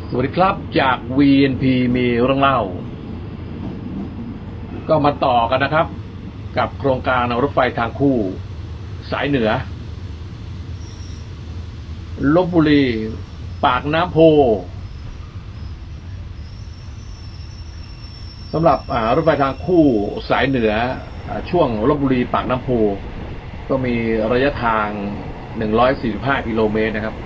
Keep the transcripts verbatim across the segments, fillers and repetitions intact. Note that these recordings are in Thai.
สวัสดีครับจาก วี เอ็น พี มีเรื่องเล่าก็มาต่อกันนะครับกับโครงการรถไฟทางคู่สายเหนือลพบุรีปากน้ำโพสำหรับรถไฟทางคู่สายเหนือช่วงลพบุรีปากน้ำโพก็มีระยะทางหนึ่งร้อยสี่สิบห้ากิโลเมตรนะครับ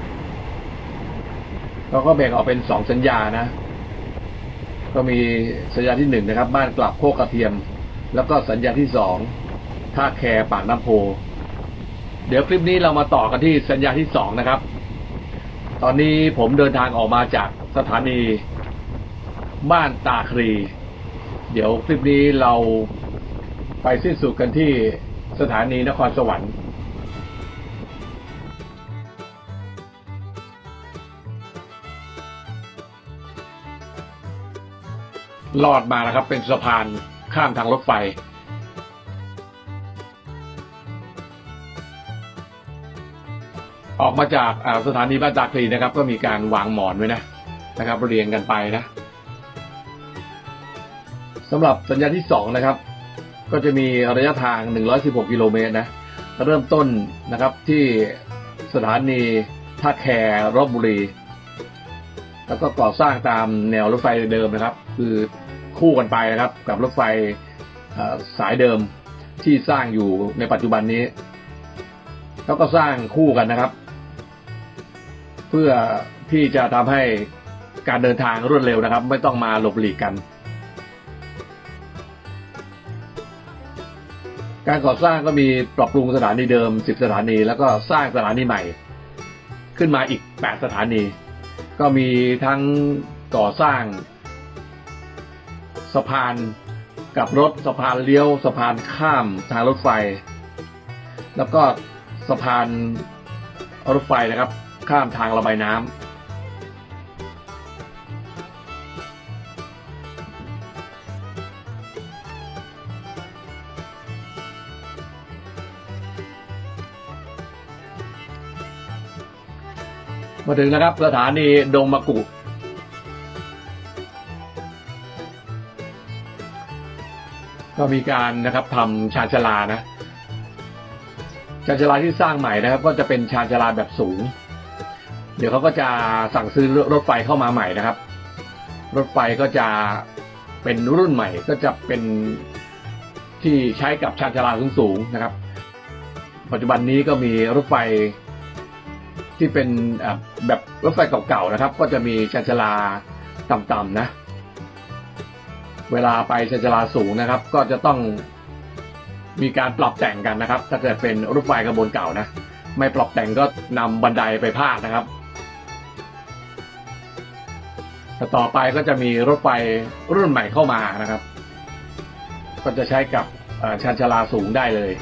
เราก็แบ่งออกเป็นสองสัญญานะก็มีสัญญาที่หนึ่งนะครับบ้านกลับโคกกระเทียมแล้วก็สัญญาที่สองท่าแคปากน้ำโพเดี๋ยวคลิปนี้เรามาต่อกันที่สัญญาที่สองนะครับตอนนี้ผมเดินทางออกมาจากสถานีบ้านตาคลีเดี๋ยวคลิปนี้เราไปสิ้นสุดกันที่สถานีนครสวรรค์ลอดมานะครับเป็นสะพานข้ามทางรถไฟออกมาจากสถานีบ้านตาคลีนะครับก็มีการวางหมอนไว้นะนะครับเรียงกันไปนะสำหรับสัญญาที่สองนะครับก็จะมีระยะทางหนึ่งร้อยสิบหกกิโลเมตรนะเริ่มต้นนะครับที่สถานีท่าแคลพบุรีแล้วก็ก่อสร้างตามแนวรถไฟเดิมนะครับคือคู่กันไปนะครับกับรถไฟสายเดิมที่สร้างอยู่ในปัจจุบันนี้แล้วก็สร้างคู่กันนะครับเพื่อที่จะทำให้การเดินทางรวดเร็วนะครับไม่ต้องมาหลบหลีกกันการก่อสร้างก็มีปรับปรุงสถานีเดิมสิบสถานีแล้วก็สร้างสถานีใหม่ขึ้นมาอีกแปดสถานีก็มีทั้งก่อสร้างสะพานกับรถสะพานเลี้ยวสะพานข้ามทางรถไฟแล้วก็สะพานรถไฟนะครับข้ามทางระบายน้ำมาถึงนะครับสถานีดงมะกุก็มีการนะครับทำชานชาลานะชานชาลาที่สร้างใหม่นะครับก็จะเป็นชานชาลาแบบสูงเดี๋ยวเขาก็จะสั่งซื้อรถไฟเข้ามาใหม่นะครับรถไฟก็จะเป็นรุ่นใหม่ก็จะเป็นที่ใช้กับชานชาลาสูงๆนะครับปัจจุบันนี้ก็มีรถไฟที่เป็นแบบรถไฟเก่าๆนะครับก็จะมีชานชาลาต่ำๆนะเวลาไปชานชาลาสูงนะครับก็จะต้องมีการปรับแต่งกันนะครับถ้าเกิดเป็นรถไฟขบวนเก่านะไม่ปรับแต่งก็นำบันไดไปพาดนะครับแต่ต่อไปก็จะมีรถไฟรุ่นใหม่เข้ามานะครับก็จะใช้กับชานชาลาสูงได้เลย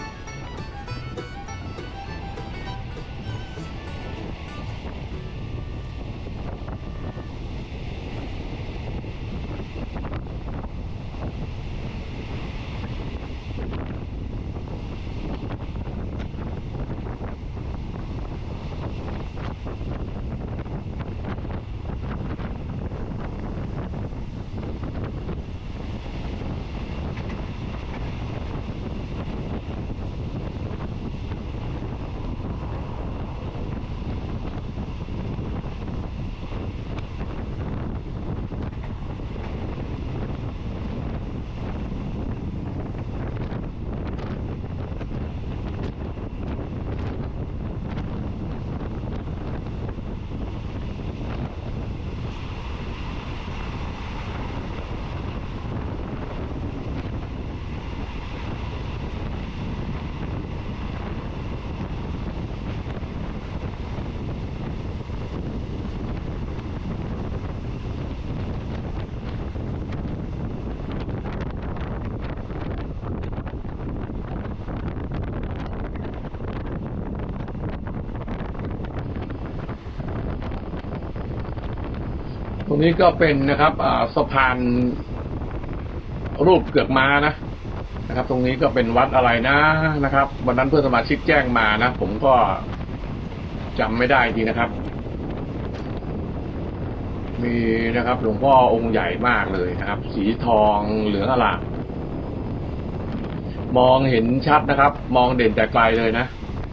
ตรงนี้ก็เป็นนะครับสะพานรูปเกือกม้านะนะครับตรงนี้ก็เป็นวัดอะไรนะนะครับวันนั้นเพื่อนสมาชิกแจ้งมานะผมก็จำไม่ได้จริงนะครับมีนะครับหลวงพ่อองค์ใหญ่มากเลยนะครับ สีทองเหลืองอลามมองเห็นชัดนะครับมองเด่นแต่ไกลเลยนะ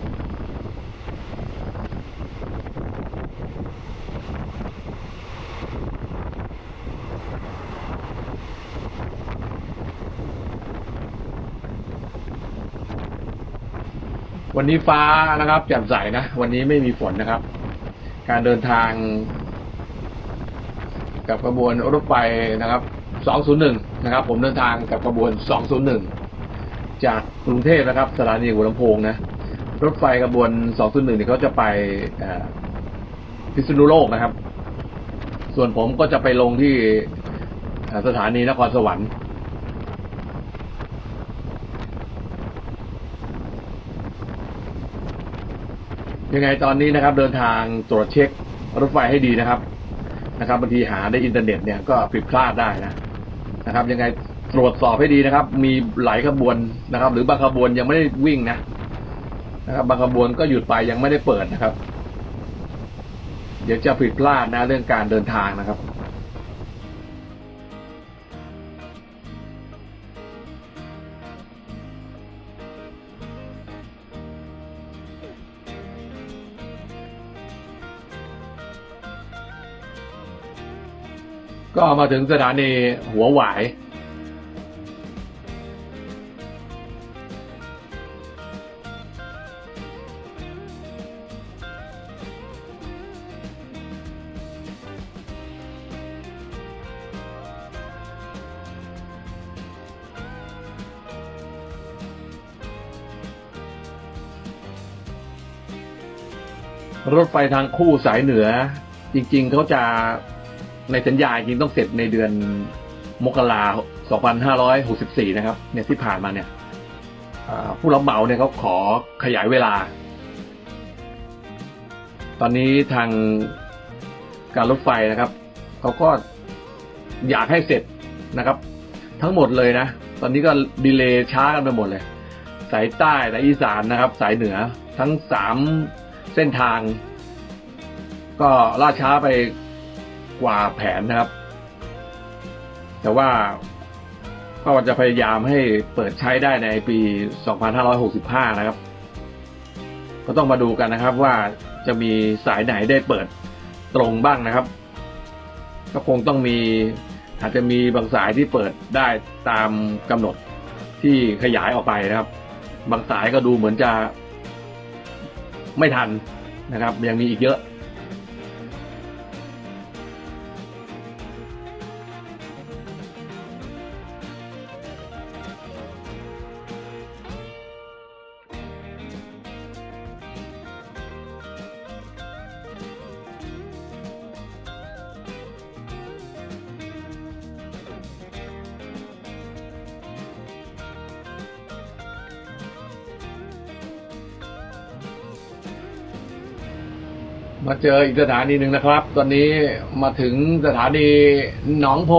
วันนี้ฟ้านะครับแจ่มใสนะวันนี้ไม่มีฝนนะครับการเดินทางกับขบวนรถไฟนะครับสองศูนย์หนึ่งนะครับผมเดินทางกับขบวนสองศูนย์หนึ่งจากกรุงเทพนะครับสถานีหัวลำโพงนะรถไฟขบวนสองศูนย์หนึ่งนี่เขาจะไปพิษณุโลกนะครับส่วนผมก็จะไปลงที่สถานีนครสวรรค์ยังไงตอนนี้นะครับเดินทางตรวจเช็ครถไฟให้ดีนะครับนะครับบางทีหาในอินเทอร์เน็ตเนี่ยก็ผิดพลาดได้นะนะครับยังไงตรวจสอบให้ดีนะครับมีหลายขบวนนะครับหรือบางขบวนยังไม่ได้วิ่งนะนะครับบางขบวนก็หยุดไปยังไม่ได้เปิดนะครับเดี๋ยวจะผิดพลาดนะเรื่องการเดินทางนะครับก็มาถึงสถานีหัวหวายรถไฟทางคู่สายเหนือจริงๆเขาจะในสัญญาจริงต้องเสร็จในเดือนมกราคมสองพันห้าร้อยหกสิบสี่นะครับเนี่ยที่ผ่านมาเนี่ยผู้รับเหมาเนี่ยเขาขอขยายเวลาตอนนี้ทางการรถไฟนะครับเขาก็อยากให้เสร็จนะครับทั้งหมดเลยนะตอนนี้ก็ดีเลย์ช้ากันไปหมดเลยสายใต้สายอีสานนะครับสายเหนือทั้งสามเส้นทางก็ล่าช้าไปกว่าแผนนะครับแต่ว่าก็จะพยายามให้เปิดใช้ได้ในปีสองพันห้าร้อยหกสิบห้านะครับก็ต้องมาดูกันนะครับว่าจะมีสายไหนได้เปิดตรงบ้างนะครับก็คงต้องมีอาจจะมีบางสายที่เปิดได้ตามกำหนดที่ขยายออกไปนะครับบางสายก็ดูเหมือนจะไม่ทันนะครับยังมีอีกเยอะมาเจออีกสถานีหนึ่งนะครับตอนนี้มาถึงสถานีหนองโพ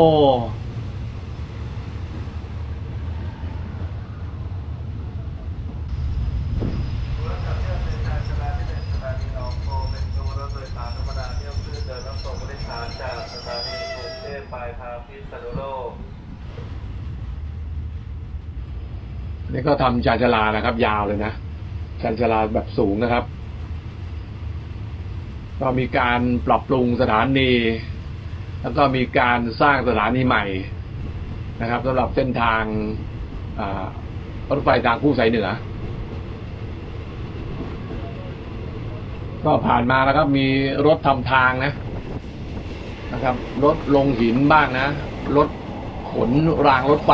นี่ก็ทำชานชาลานะครับยาวเลยนะชานชาลาแบบสูงนะครับก็มีการปรับปรุงสถานีแล้วก็มีการสร้างสถานีใหม่นะครับสำหรับเส้นทางรถไฟทางคู่สายเหนือก็ผ่านมาแล้วครับมีรถทำทางนะนะครับรถลงหินบ้างนะรถขนรางรถไฟ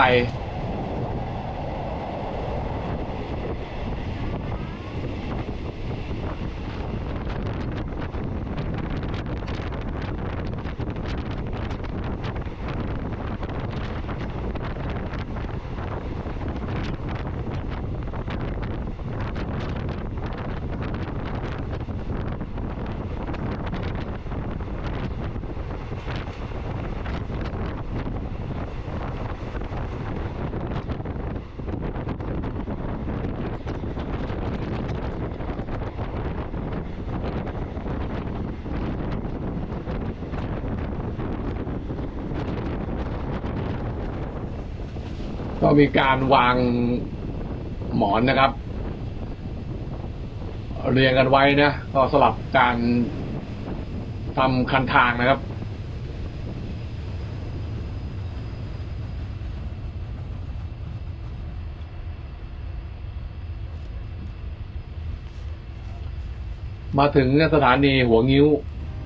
ก็มีการวางหมอนนะครับเรียงกันไว้นะก็สลับการทำคันทางนะครับมาถึงสถานีหัวงิ้ว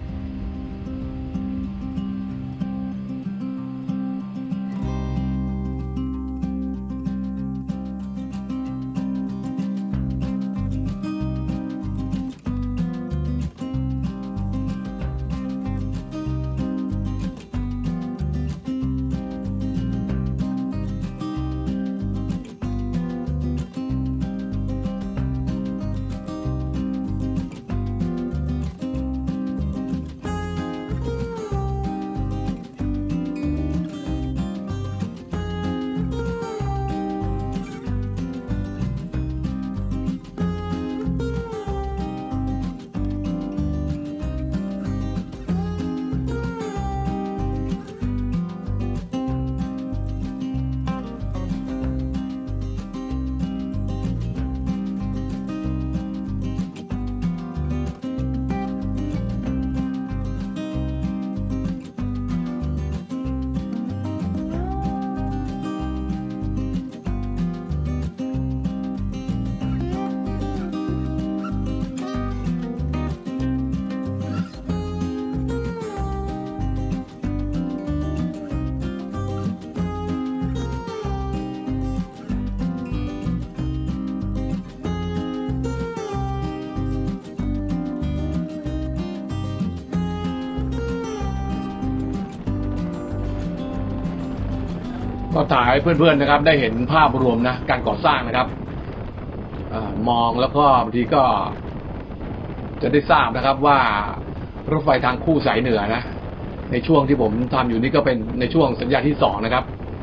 ก็ถ่ายให้เพื่อนๆนะครับได้เห็นภาพรวมนะการก่อสร้างนะครับอมองแล้วก็บางทีก็จะได้ทราบนะครับว่ารถไฟทางคู่สายเหนือนะในช่วงที่ผมทำอยู่นี่ก็เป็นในช่วงสัญญาที่สองนะครับ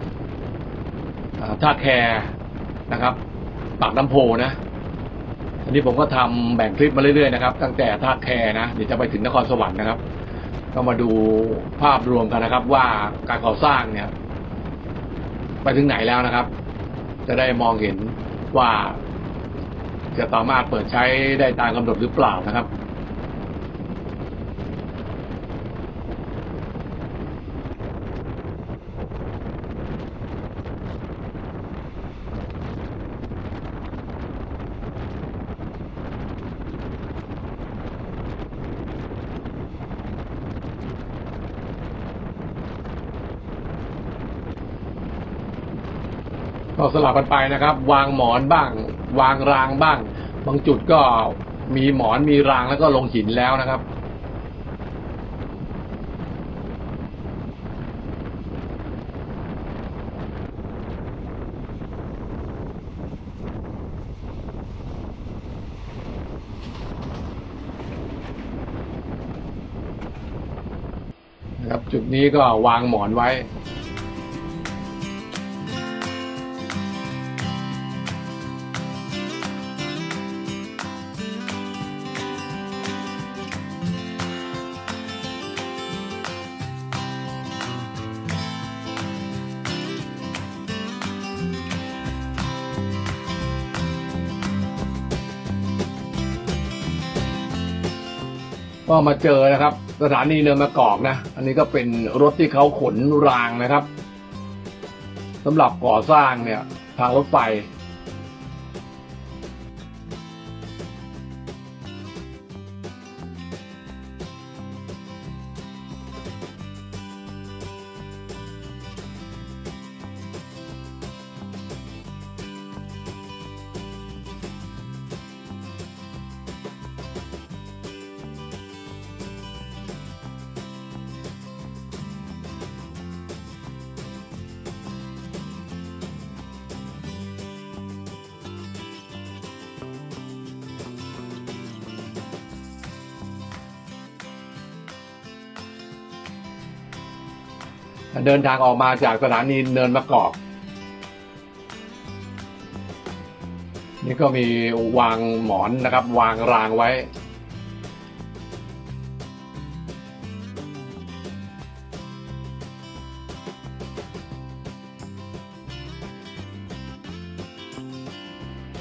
ท่าแคนะครับปากน้ำโพนะอันนี้ผมก็ทำแบ่งคลิปมาเรื่อยๆนะครับตั้งแต่ท่าแคนะเดี๋ยวจะไปถึงนครสวรรค์นะครับก็มาดูภาพรวมกันนะครับว่าการก่อสร้างเนี่ยไปถึงไหนแล้วนะครับจะได้มองเห็นว่าจะสามารถเปิดใช้ได้ตามกำหนดหรือเปล่านะครับก็สลับกันไปนะครับวางหมอนบ้างวางรางบ้างบางจุดก็มีหมอนมีรางแล้วก็ลงหินแล้วนะครับนะครับจุดนี้ก็วางหมอนไว้ก็มาเจอนะครับสถานีเนินมะกอกนะอันนี้ก็เป็นรถที่เขาขนรางนะครับสำหรับก่อสร้างเนี่ยทางรถไฟเดินทางออกมาจากสถานีเนินมะกอกนี่ก็มีวางหมอนนะครับวางรางไว้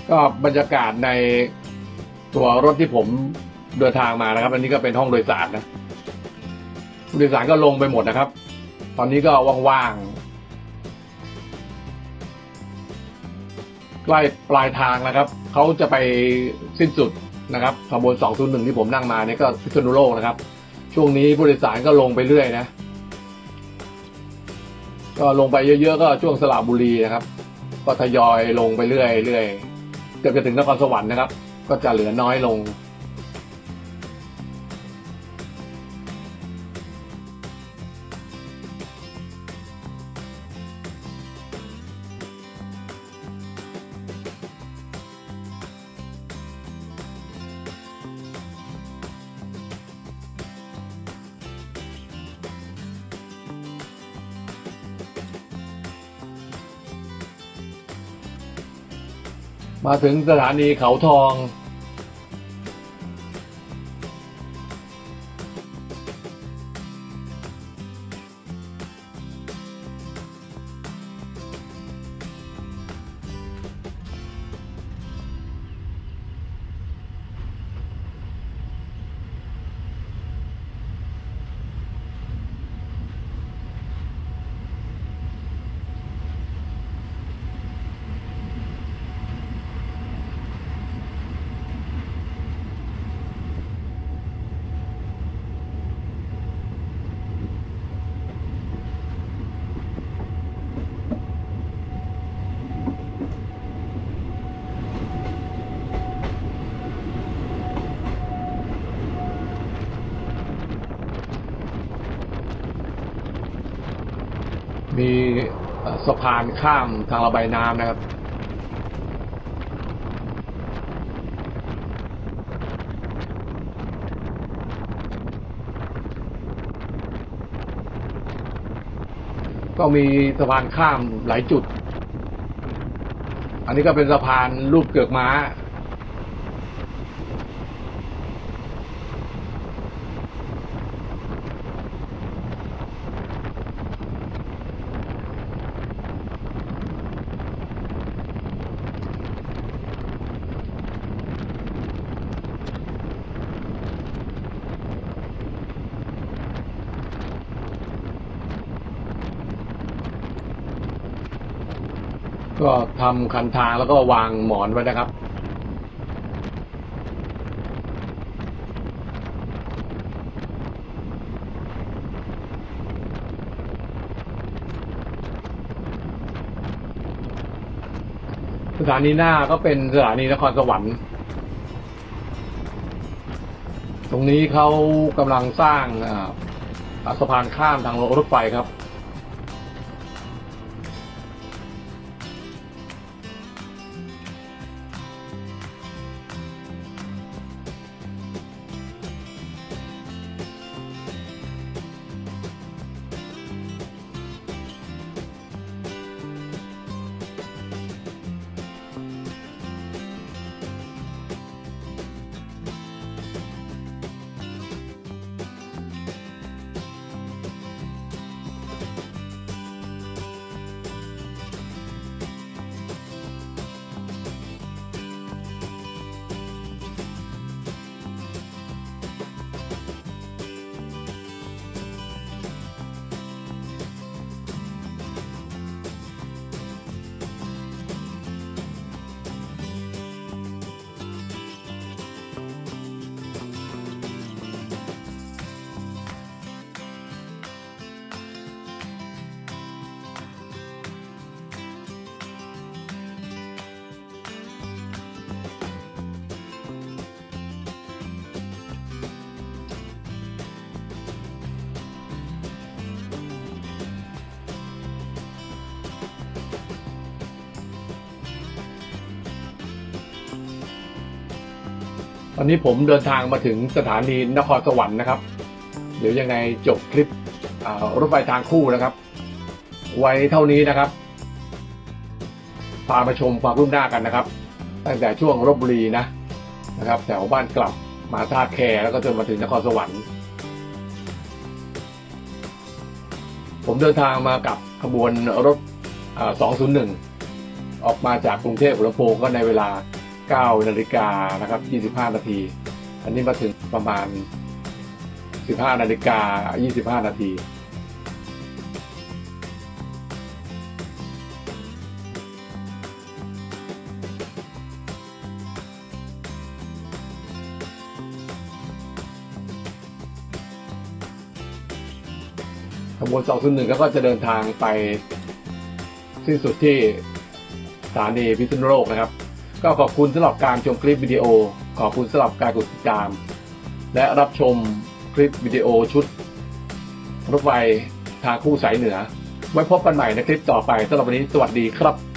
ก็บรรยากาศในตัวรถที่ผมเดินทางมานะครับอันนี้ก็เป็นห้องโดยสารนะผู้โดยสารก็ลงไปหมดนะครับตอนนี้ก็ว่างๆใกล้ปลายทางนะครับเขาจะไปสิ้นสุดนะครับขบวนสองศูนย์หนึ่งที่ผมนั่งมาเนี่ยก็พิษณุโลกนะครับช่วงนี้ผู้โดยสารก็ลงไปเรื่อยนะก็ลงไปเยอะๆก็ช่วงสระบุรีนะครับก็ทยอยลงไปเรื่อยๆเกือบจะถึงนครสวรรค์นะครับก็จะเหลือน้อยลงมาถึงสถานีเขาทองมีสะพานข้ามทางระบายน้ำนะครับก็มีสะพานข้ามหลายจุดอันนี้ก็เป็นสะพานรูปเกือกม้าก็ทำคันทางแล้วก็วางหมอนไว้นะครับสถานีหน้าก็เป็นสถานีนครสวรรค์ตรงนี้เขากำลังสร้างสะพานข้ามทางรถไฟครับตอนนี้ผมเดินทางมาถึงสถานีนครสวรรค์นะครับเดี๋ยวยังไงจบคลิปรถไฟทางคู่นะครับไว้เท่านี้นะครับพามาชมความรุ่งหน้ากันนะครับตั้งแต่ช่วงลพบุรีนะนะครับแถวบ้านกลับมาท่าแคแล้วก็จนมาถึงนครสวรรค์ผมเดินทางมากับขบวนรถสองศูนย์หนึ่งออกมาจากกรุงเทพหัวลำโพงก็ในเวลาเก้านาฬิกานะครับยี่สิบห้านาทีอันนี้มาถึงประมาณสิบห้านาฬิกายี่สิบห้านาทีขบวนสองศูนย์หนึ่งก็จะเดินทางไปสิ้นสุดที่สถานีพิษณุโลกนะครับก็ขอบคุณสำหรับการชมคลิปวิดีโอขอบคุณสำหรับการกดติดตามและรับชมคลิปวิดีโอชุดรถไฟทางคู่สายเหนือไว้พบกันใหม่ในคลิปต่อไปสำหรับวันนี้สวัสดีครับ